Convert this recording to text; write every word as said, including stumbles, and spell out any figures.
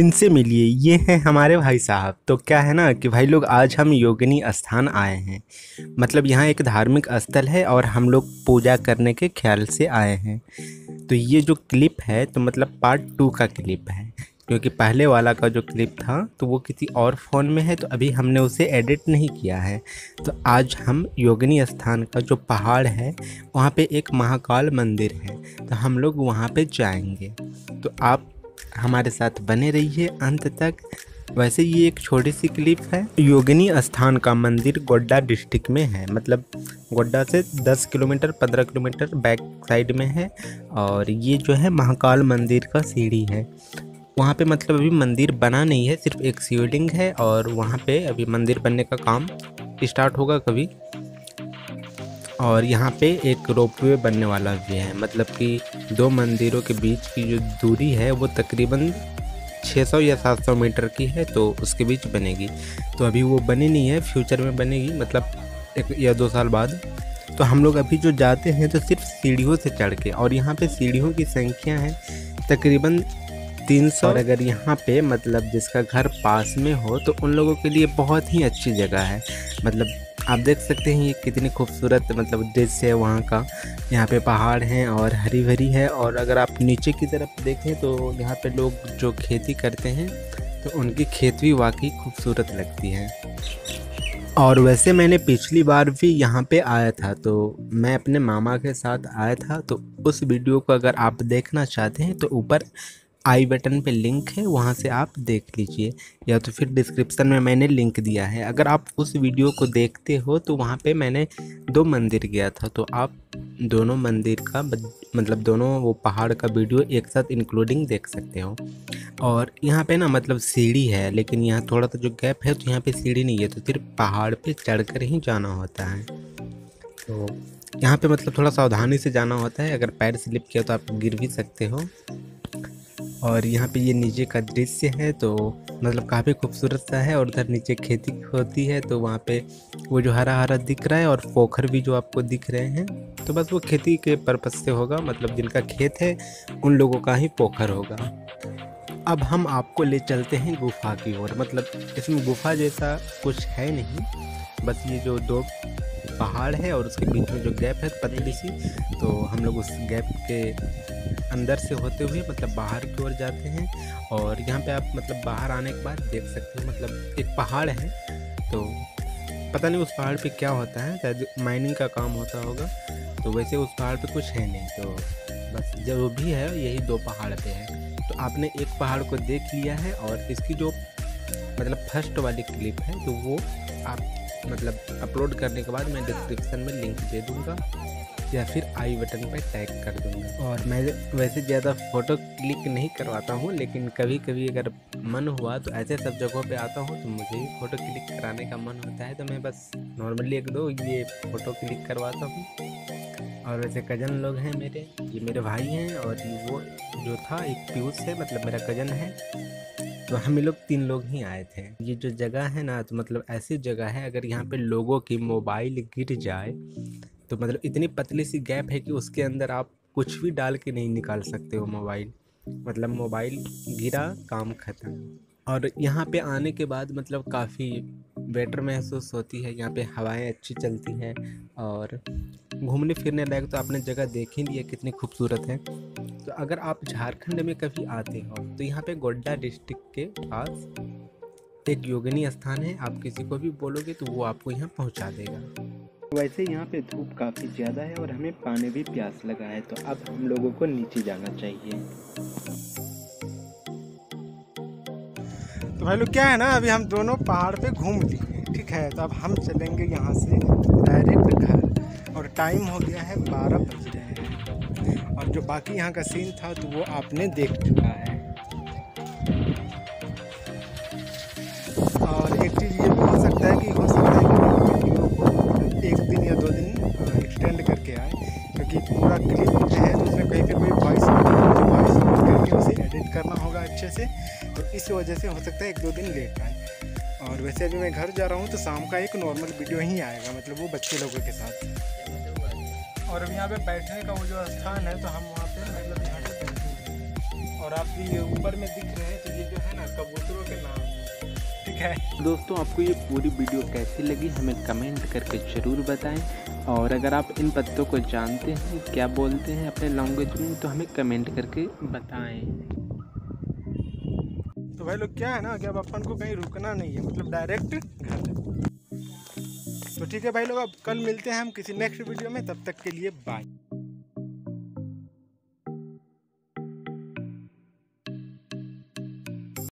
इनसे मिलिए, ये हैं हमारे भाई साहब। तो क्या है ना कि भाई लोग आज हम योगिनी स्थान आए हैं। मतलब यहाँ एक धार्मिक स्थल है और हम लोग पूजा करने के ख्याल से आए हैं। तो ये जो क्लिप है तो मतलब पार्ट टू का क्लिप है, क्योंकि पहले वाला का जो क्लिप था तो वो किसी और फ़ोन में है, तो अभी हमने उसे एडिट नहीं किया है। तो आज हम योगिनी स्थान का जो पहाड़ है वहाँ पे एक महाकाल मंदिर है, तो हम लोग वहाँ पे जाएंगे। तो आप हमारे साथ बने रहिए अंत तक। वैसे ये एक छोटी सी क्लिप है। योगिनी स्थान का मंदिर गोड्डा डिस्ट्रिक्ट में है, मतलब गोड्डा से दस किलोमीटर पंद्रह किलोमीटर बैक साइड में है। और ये जो है महाकाल मंदिर का सीढ़ी है। वहाँ पे मतलब अभी मंदिर बना नहीं है, सिर्फ एक शिवलिंग है और वहाँ पे अभी मंदिर बनने का काम स्टार्ट होगा कभी। और यहाँ पे एक रोपवे बनने वाला भी है, मतलब कि दो मंदिरों के बीच की जो दूरी है वो तकरीबन छह सौ या सात सौ मीटर की है, तो उसके बीच बनेगी। तो अभी वो बनी नहीं है, फ्यूचर में बनेगी, मतलब एक या दो साल बाद। तो हम लोग अभी जो जाते हैं तो सिर्फ सीढ़ियों से चढ़ के, और यहाँ पे सीढ़ियों की संख्या है तकरीबन तीन सौ। और अगर यहाँ पे मतलब जिसका घर पास में हो तो उन लोगों के लिए बहुत ही अच्छी जगह है। मतलब आप देख सकते हैं ये कितनी खूबसूरत मतलब दृश्य है वहाँ का। यहाँ पे पहाड़ हैं और हरी भरी है। और अगर आप नीचे की तरफ देखें तो यहाँ पे लोग जो खेती करते हैं तो उनकी खेती भी वाकई खूबसूरत लगती है। और वैसे मैंने पिछली बार भी यहाँ पे आया था, तो मैं अपने मामा के साथ आया था। तो उस वीडियो को अगर आप देखना चाहते हैं तो ऊपर आई बटन पे लिंक है, वहाँ से आप देख लीजिए, या तो फिर डिस्क्रिप्शन में मैंने लिंक दिया है। अगर आप उस वीडियो को देखते हो तो वहाँ पे मैंने दो मंदिर गया था, तो आप दोनों मंदिर का मतलब दोनों वो पहाड़ का वीडियो एक साथ इंक्लूडिंग देख सकते हो। और यहाँ पे ना मतलब सीढ़ी है, लेकिन यहाँ थोड़ा सा जो गैप है तो यहाँ पे सीढ़ी नहीं है, तो सिर्फ पहाड़ पे चढ़कर ही जाना होता है। तो यहाँ पे मतलब थोड़ा सावधानी से जाना होता है, अगर पैर स्लिप किया तो आप गिर भी सकते हो। और यहाँ पे ये नीचे का दृश्य है तो मतलब काफ़ी खूबसूरत सा है। और उधर नीचे खेती होती है, तो वहाँ पे वो जो हरा हरा दिख रहा है और पोखर भी जो आपको दिख रहे हैं, तो बस वो खेती के पर्पज़ से होगा, मतलब जिनका खेत है उन लोगों का ही पोखर होगा। अब हम आपको ले चलते हैं गुफा की ओर। मतलब इसमें गुफा जैसा कुछ है नहीं, बस ये जो दो पहाड़ है और उसके बीच में जो गैप है पतली सी, तो हम लोग उस गैप के अंदर से होते हुए मतलब बाहर की ओर जाते हैं। और यहाँ पे आप मतलब बाहर आने के बाद देख सकते हो मतलब एक पहाड़ है, तो पता नहीं उस पहाड़ पे क्या होता है, शायद माइनिंग का काम होता होगा। तो वैसे उस पहाड़ पे कुछ है नहीं, तो बस जो भी है यही दो पहाड़ पे है। तो आपने एक पहाड़ को देख लिया है, और इसकी जो मतलब फर्स्ट वाली क्लिप है तो वो आप मतलब अपलोड करने के बाद मैं डिस्क्रिप्शन में लिंक दे दूँगा या फिर आई बटन पर टैग कर दूँगा। और मैं वैसे ज़्यादा फ़ोटो क्लिक नहीं करवाता हूँ, लेकिन कभी कभी अगर मन हुआ तो ऐसे सब जगहों पे आता हूँ तो मुझे ही फ़ोटो क्लिक कराने का मन होता है, तो मैं बस नॉर्मली एक दो ये फ़ोटो क्लिक करवाता हूँ। और वैसे कज़न लोग हैं मेरे, ये मेरे भाई हैं, और वो जो था एक पीयूष है, मतलब मेरा कज़न है। तो हम लोग तीन लोग ही आए थे। ये जो जगह है ना तो मतलब ऐसी जगह है, अगर यहाँ पे लोगों की मोबाइल गिर जाए तो मतलब इतनी पतली सी गैप है कि उसके अंदर आप कुछ भी डाल के नहीं निकाल सकते हो मोबाइल। मतलब मोबाइल गिरा, काम ख़त्म। और यहाँ पे आने के बाद मतलब काफ़ी बेटर महसूस होती है। यहाँ पे हवाएं अच्छी चलती हैं और घूमने फिरने लायक तो आपने जगह देख ही लिया कितनी खूबसूरत है। तो अगर आप झारखंड में कभी आते हो तो यहाँ पे गोड्डा डिस्ट्रिक्ट के पास एक योगिनी स्थान है, आप किसी को भी बोलोगे तो वो आपको यहाँ पहुँचा देगा। वैसे यहाँ पे धूप काफ़ी ज़्यादा है और हमें पानी भी प्यास लगा है, तो अब हम लोगों को नीचे जाना चाहिए। तो भाई लोग क्या है ना, अभी हम दोनों पहाड़ पे घूम लिए, ठीक है। तो अब हम चलेंगे यहाँ से डायरेक्ट घर, और टाइम हो गया है बारह बज रहे हैं। और जो बाकी यहाँ का सीन था तो वो आपने देख चुका है। और एक चीज़ ये भी हो सकता है कि हो सकता है कि वीडियो को एक दिन या दो दिन एक्सटेंड करके आए, क्योंकि पूरा क्लिप जो है तो उसमें कहीं पे कोई वॉइस वॉइस करके उसे एडिट करना होगा अच्छे से, तो इस वजह से हो सकता है एक दो दिन लेट आए। और वैसे अभी मैं घर जा रहा हूँ तो शाम का एक नॉर्मल वीडियो ही आएगा, मतलब वो बच्चे लोगों के साथ। और अब यहाँ पे बैठने का वो जो स्थान है तो हम वहाँ पे मतलब यहाँ पे बैठे हैं। और आप ये ऊपर में दिख रहे हैं तो ये जो है ना कबूतरों के नाम है, ठीक है। दोस्तों आपको ये पूरी वीडियो कैसी लगी हमें कमेंट करके ज़रूर बताएं, और अगर आप इन पत्तों को जानते हैं क्या बोलते हैं अपने लैंग्वेज में तो हमें कमेंट करके बताएं। तो भाई लोग क्या है ना कि अब अपन को कहीं रुकना नहीं है, मतलब डायरेक्ट घर। तो ठीक है भाई लोग, अब कल मिलते हैं हम किसी नेक्स्ट वीडियो में, तब तक के लिए बाय।